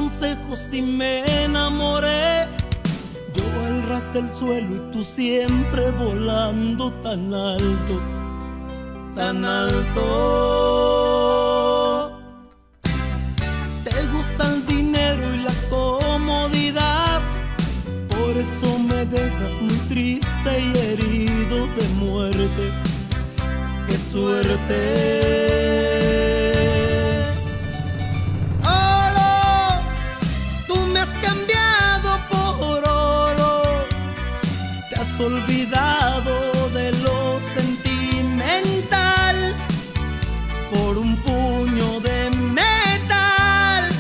consejos y me enamoré. Yo al ras del suelo y tú siempre volando tan alto, tan alto. Te gusta el dinero y la comodidad, por eso me dejas muy triste y herido de muerte. ¡Qué suerte! Olvidado de lo sentimental por un puño de metal.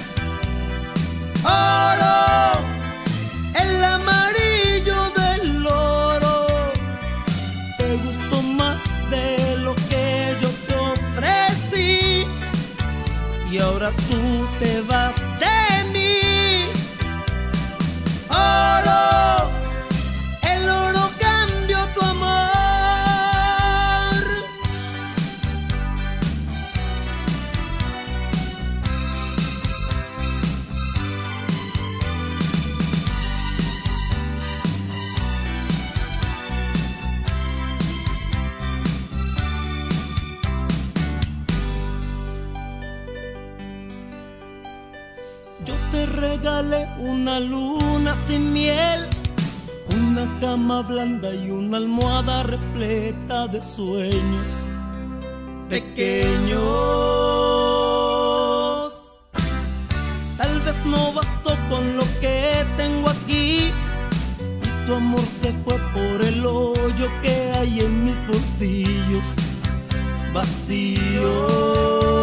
Oro, el amarillo del oro, te gustó más de lo que yo te ofrecí y ahora tú te vas de mí. Oro, te regalé una luna sin miel, una cama blanda y una almohada repleta de sueños pequeños. Tal vez no bastó con lo que tengo aquí y tu amor se fue por el hoyo que hay en mis bolsillos vacíos.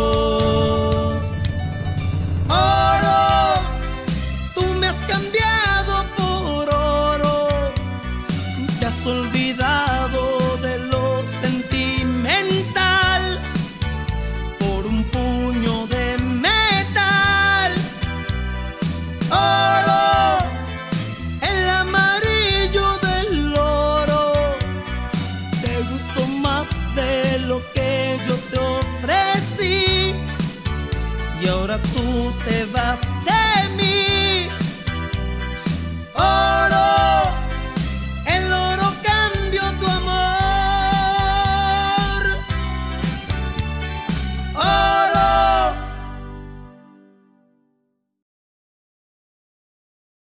Olvidado de lo sentimental por un puño de metal. Oro, el amarillo del oro, te gustó más de lo que yo te ofrecí y ahora tú te vas de